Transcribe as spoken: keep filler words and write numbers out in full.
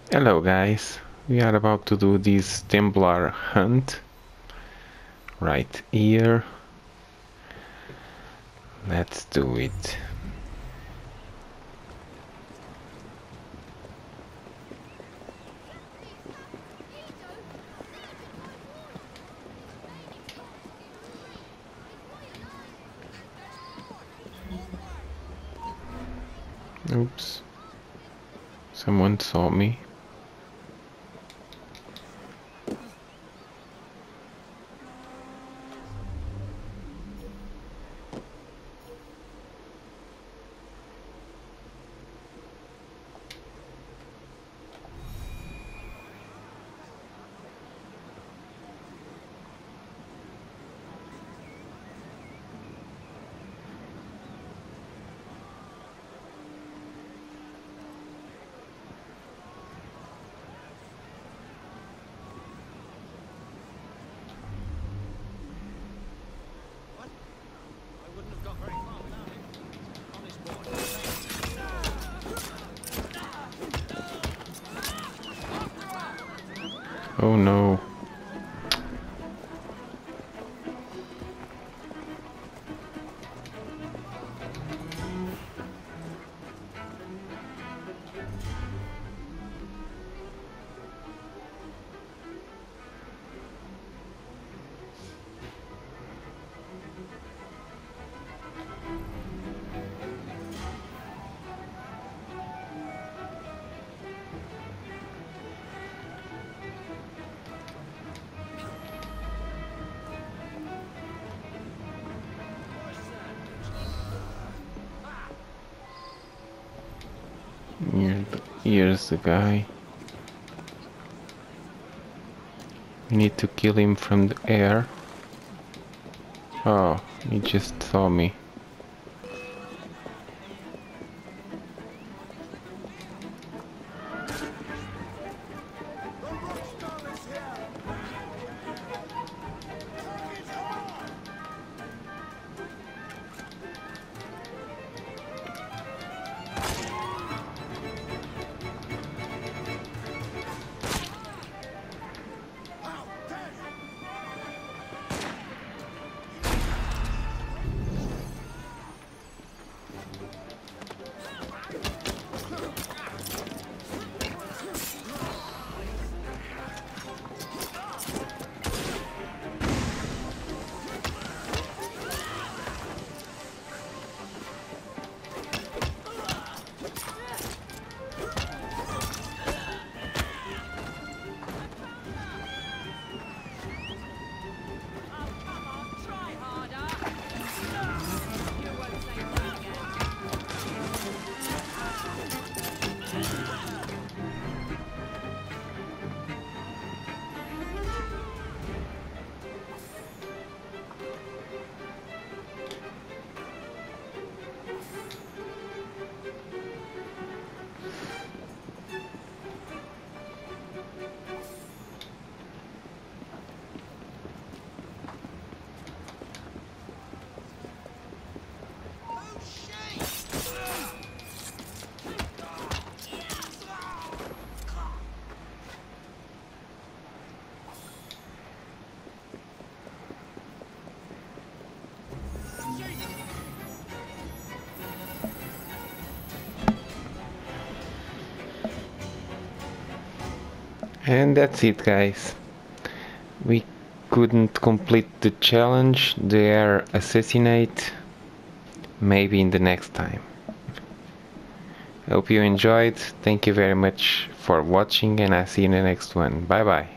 Hello guys, we are about to do this Templar hunt right here. Let's do it. Oops, someone saw me. Oh no. Here, here's the guy. We need to kill him from the air. Oh, he just saw me. And that's it, guys. We couldn't complete the challenge, the air assassinate. Maybe in the next time. Hope you enjoyed. Thank you very much for watching, and I'll see you in the next one. Bye bye.